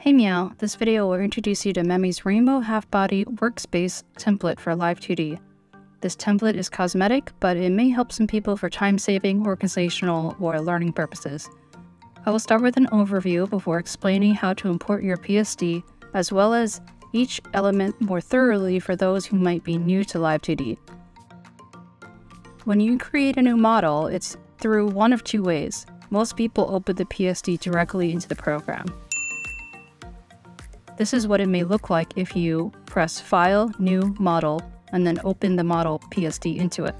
Hey meow, this video will introduce you to 𝗵𝗽𝗽's RAINBOW Half-Body Workspace Template for Live2D. This template is cosmetic, but it may help some people for time-saving, organizational, or learning purposes. I will start with an overview before explaining how to import your PSD, as well as each element more thoroughly for those who might be new to Live2D. When you create a new model, it's through one of two ways. Most people open the PSD directly into the program. This is what it may look like if you press File, New, Model, and then open the model PSD into it.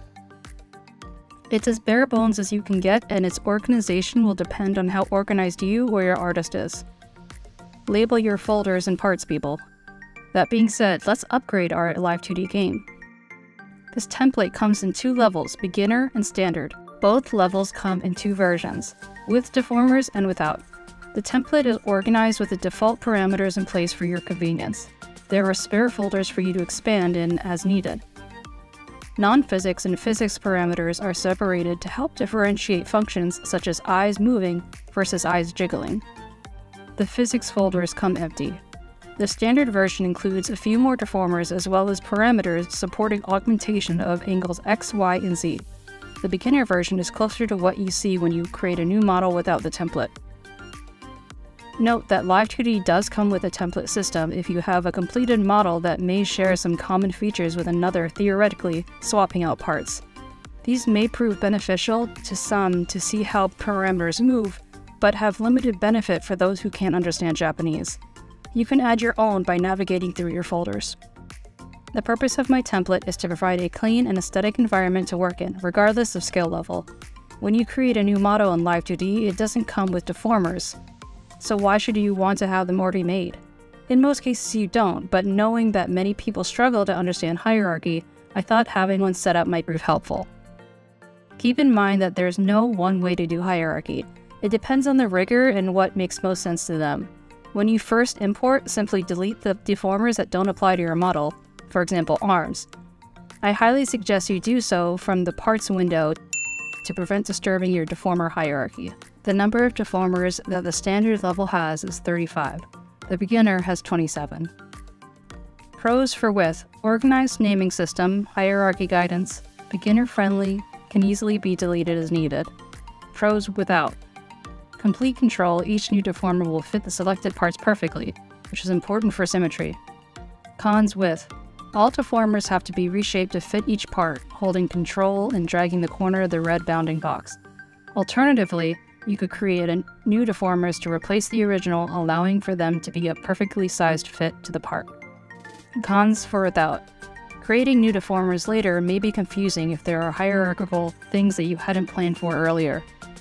It's as bare bones as you can get, and its organization will depend on how organized you or your artist is. Label your folders and parts, people. That being said, let's upgrade our Live2D game. This template comes in two levels, beginner and standard. Both levels come in two versions, with deformers and without. The template is organized with the default parameters in place for your convenience. There are spare folders for you to expand in as needed. Non-physics and physics parameters are separated to help differentiate functions such as eyes moving versus eyes jiggling. The physics folders come empty. The standard version includes a few more deformers as well as parameters supporting augmentation of angles X, Y, and Z. The beginner version is closer to what you see when you create a new model without the template. Note that Live2D does come with a template system if you have a completed model that may share some common features with another, theoretically swapping out parts. These may prove beneficial to some to see how parameters move, but have limited benefit for those who can't understand Japanese. You can add your own by navigating through your folders. The purpose of my template is to provide a clean and aesthetic environment to work in, regardless of skill level. When you create a new model in Live2D, it doesn't come with deformers. So why should you want to have them already made? In most cases you don't, but knowing that many people struggle to understand hierarchy, I thought having one set up might prove helpful. Keep in mind that there's no one way to do hierarchy. It depends on the rigor and what makes most sense to them. When you first import, simply delete the deformers that don't apply to your model, for example arms. I highly suggest you do so from the parts window to prevent disturbing your deformer hierarchy. The number of deformers that the standard level has is 35. The beginner has 27. Pros for with: organized naming system, hierarchy guidance, beginner friendly, can easily be deleted as needed. Pros without: complete control, each new deformer will fit the selected parts perfectly, which is important for symmetry. Cons with: all deformers have to be reshaped to fit each part, holding control and dragging the corner of the red bounding box. Alternatively, you could create new deformers to replace the original, allowing for them to be a perfectly sized fit to the part. Cons for without: creating new deformers later may be confusing if there are hierarchical things that you hadn't planned for earlier.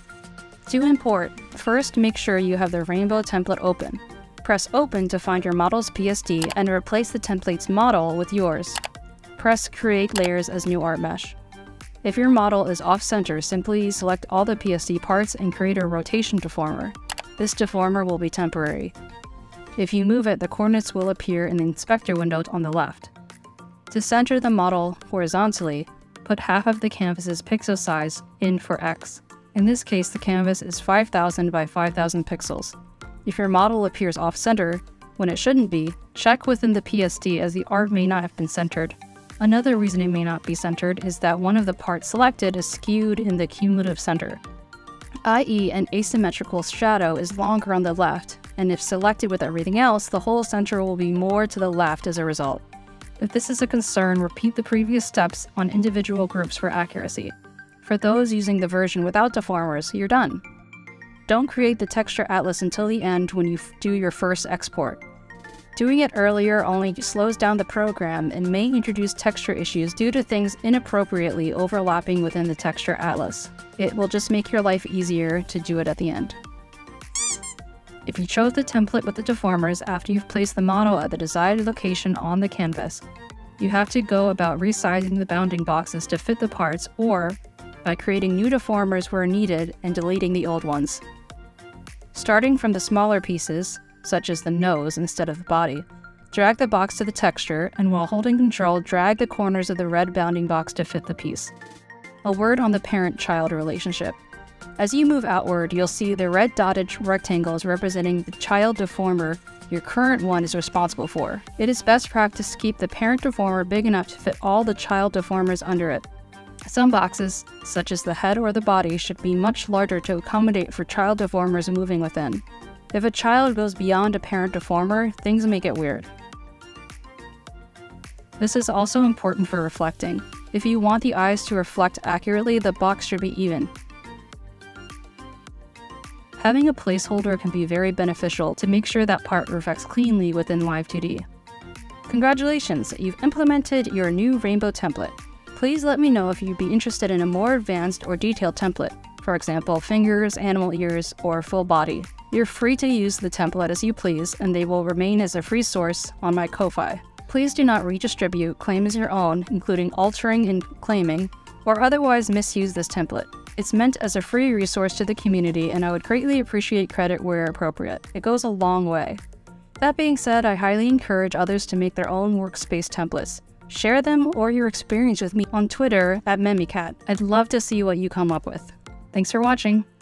To import, first make sure you have the RAINBOW template open. Press Open to find your model's PSD and replace the template's model with yours. Press Create Layers as New Art Mesh. If your model is off-center, simply select all the PSD parts and create a rotation deformer. This deformer will be temporary. If you move it, the coordinates will appear in the inspector window on the left. To center the model horizontally, put half of the canvas's pixel size in for X. In this case, the canvas is 5000 by 5000 pixels. If your model appears off-center, when it shouldn't be, check within the PSD as the art may not have been centered. Another reason it may not be centered is that one of the parts selected is skewed in the cumulative center, i.e. an asymmetrical shadow is longer on the left, and if selected with everything else, the whole center will be more to the left as a result. If this is a concern, repeat the previous steps on individual groups for accuracy. For those using the version without deformers, you're done. Don't create the texture atlas until the end when you do your first export. Doing it earlier only slows down the program and may introduce texture issues due to things inappropriately overlapping within the texture atlas. It will just make your life easier to do it at the end. If you chose the template with the deformers after you've placed the model at the desired location on the canvas, you have to go about resizing the bounding boxes to fit the parts, or by creating new deformers where needed and deleting the old ones. Starting from the smaller pieces, such as the nose instead of the body, drag the box to the texture, and while holding control, drag the corners of the red bounding box to fit the piece. A word on the parent-child relationship. As you move outward, you'll see the red dotted rectangles representing the child deformer your current one is responsible for. It is best practice to keep the parent deformer big enough to fit all the child deformers under it. Some boxes, such as the head or the body, should be much larger to accommodate for child deformers moving within. If a child goes beyond a parent deformer, things may get weird. This is also important for reflecting. If you want the eyes to reflect accurately, the box should be even. Having a placeholder can be very beneficial to make sure that part reflects cleanly within Live2D. Congratulations, you've implemented your new Rainbow template. Please let me know if you'd be interested in a more advanced or detailed template, for example, fingers, animal ears, or full body. You're free to use the template as you please, and they will remain as a free source on my Ko-Fi. Please do not redistribute, claim as your own, including altering and claiming, or otherwise misuse this template. It's meant as a free resource to the community, and I would greatly appreciate credit where appropriate. It goes a long way. That being said, I highly encourage others to make their own workspace templates. Share them or your experience with me on Twitter @𝗵𝗵𝗽𝗁. I'd love to see what you come up with. Thanks for watching.